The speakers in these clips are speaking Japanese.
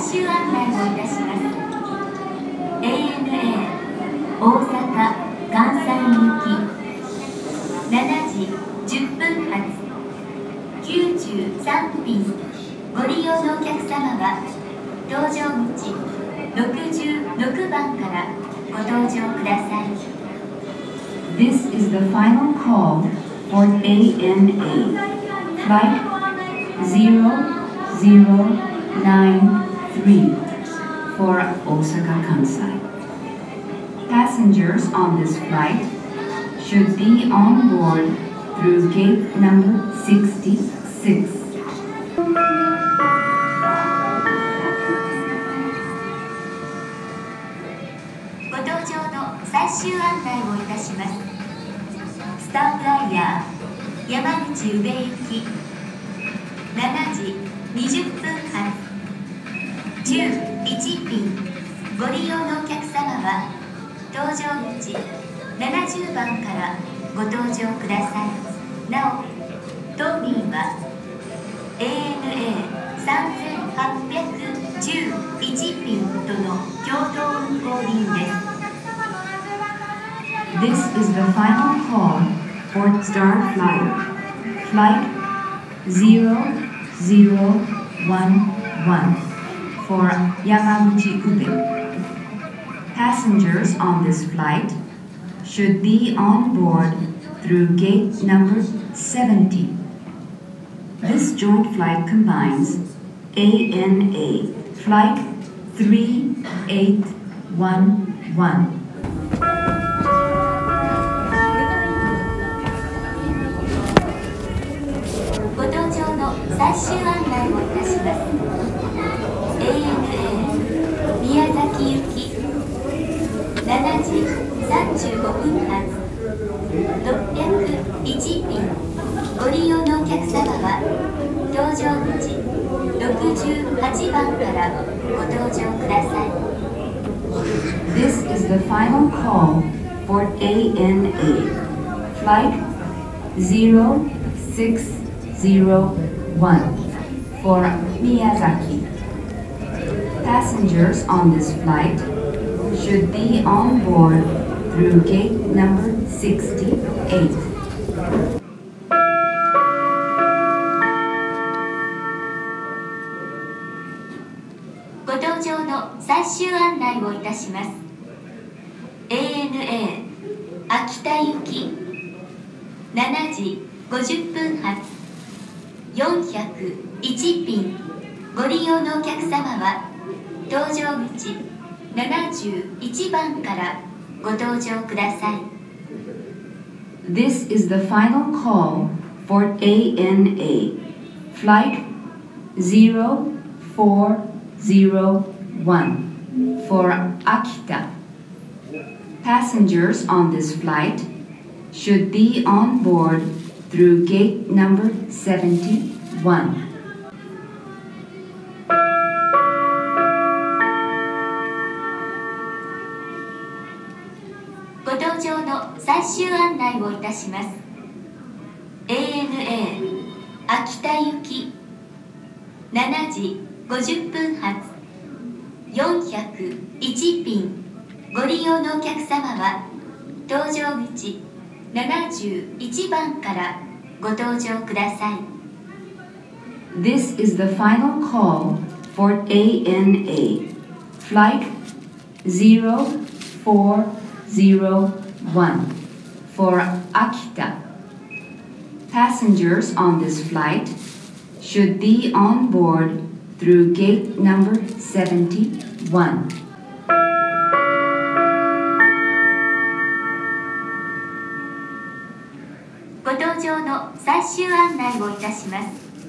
終案内をいたします。ANA 大阪・関西行き7時10分発93便ご利用のお客様は搭乗口66番からご搭乗ください。 This is the final call for ANA Flight 0093 for Osaka Kansai. Passengers on this flight should be on board through gate number 66. ご搭乗の最終案内をいたします。スターフライヤー山口宇部行き7時20分発11便ご利用のお客様は搭乗口70番からご搭乗ください。なお、当便は ANA 3811便との共同運航便です。 This is the final call for Star Flyer, Flight 0011 for Yamaguchi Ube. Passengers on this flight should be on board through gate number 70. This joint flight combines ANA Flight 3811. ご搭乗の最終案内をいたします。ANA 宮崎行き7時35分発601便ご利用のお客様は搭乗口68番からご搭乗ください。 This is the final call for ANA Flight 0601 for Miyazaki. Passengers on this flight should be on board through gate number 68. ご搭乗の最終案内をいたします。ANA 秋田行き7時50分発401便ご利用のお客様は搭乗口71番からご搭乗ください。 This is the final call for ANA Flight 0401 for Akita. Passengers on this flight should be on board through gate number 71. ご搭乗の最終案内をいたします。ANA 秋田行き7時50分発401便ご利用のお客様は搭乗口71番からご搭乗ください。 This is the final call for ANA Flight 0401 for Akita. Passengers on this flight should be on board through gate number 71. ご搭乗の最終案内をいたします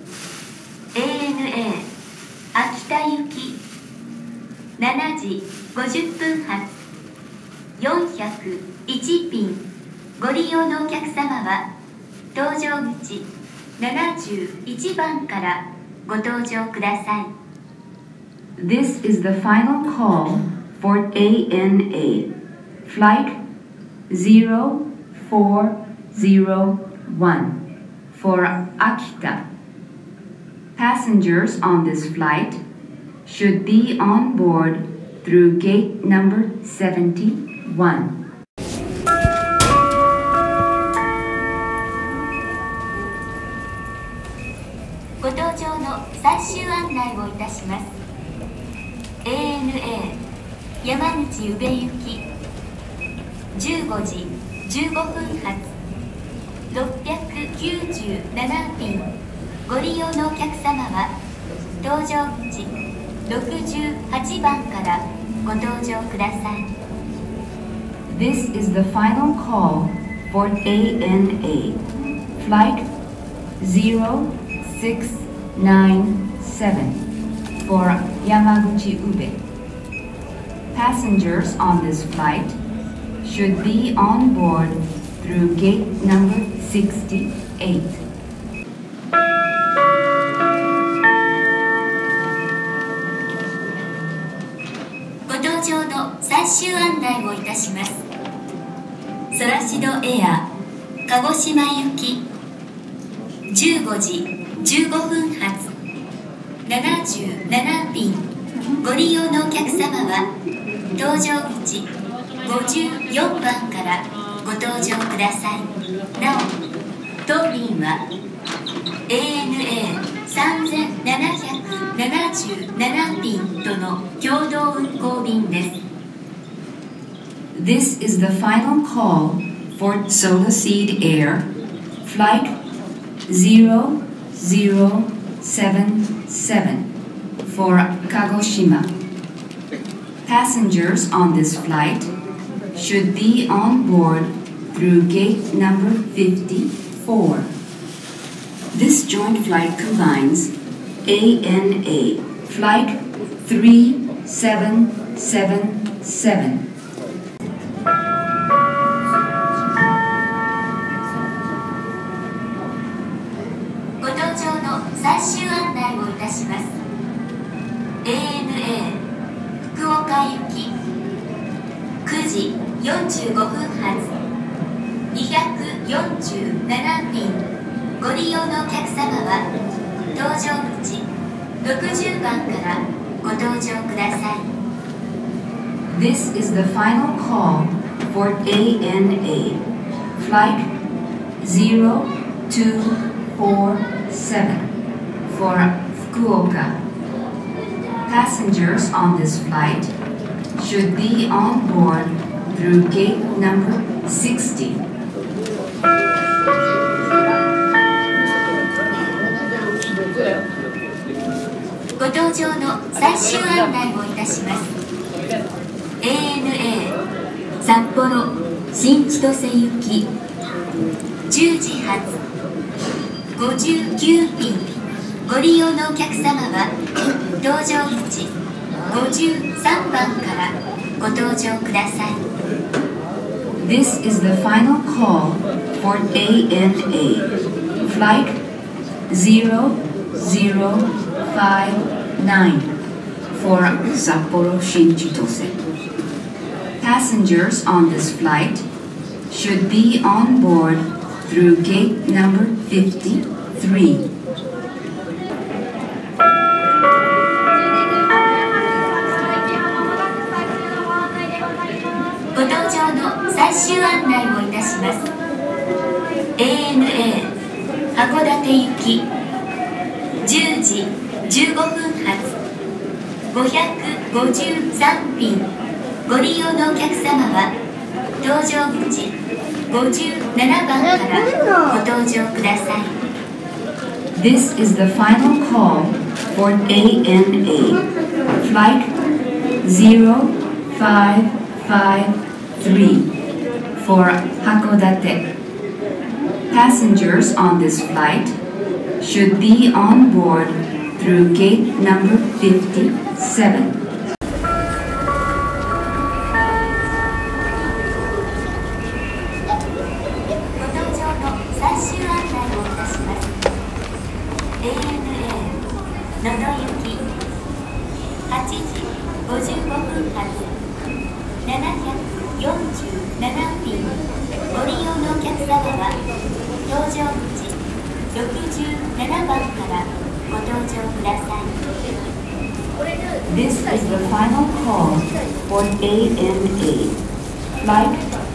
。ANA 秋田行き7時50分発401便ご利用のお客様は搭乗口71番からご搭乗ください。 This is the final call for ANA Flight 0401 for Akita. Passengers on this flight should be on board through gate number 71. ご搭乗の最終案内をいたします。ANA 山口宇部行き15時15分発697便ご利用のお客様は搭乗口68番からご搭乗ください。 This is the final call for ANA Flight 0697 for Yamaguchi Ube. Passengers on this flight should be on board through gate number 68. ご搭乗の最終案内をいたします。ソラシドエア鹿児島行き15時15分発77便ご利用のお客様は搭乗口54番からご搭乗ください。なお当便は ANA3777 便との共同運航便です。 This is the final call for Solaseed Air Flight 0077 for Kagoshima. Passengers on this flight should be on board through gate number 54. This joint flight combines ANA Flight 3777. ご搭乗の最終案内をいたします。ANA 福岡行き9時45分発247便ご利用のお客様は搭乗口60番からご搭乗ください。 This is the final call for ANA Flight 0247 for Fukuoka. Passengers on this flight should be on board through gate number 60. ご搭乗の最終案内をいたします。ANA 札幌新千歳行き10時発59便ご利用のお客様は搭乗口53番からご搭乗ください。 This is the final call for ANA Flight 0059 for Sapporo Shinchitose. Passengers on this flight should be on board through gate number 53. ご搭乗の最終案内をいたします。ANA 函館行き10時15分発553便ご利用のお客様は搭乗口57番からご搭乗ください。 This is the final call for ANA Flight 0553 for Hakodate. Passengers on this flight should be on board through gate number 57. ご搭乗の最終案内をいたします。ANA 能登行き8時55分発747便ご利用のお客様は搭乗口67番からご搭乗ください。 This is the final call for ANA. Flight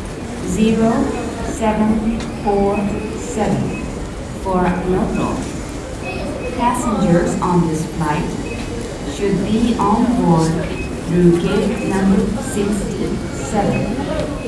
0747 for local. Passengers on this flight should be on board through gate number 67.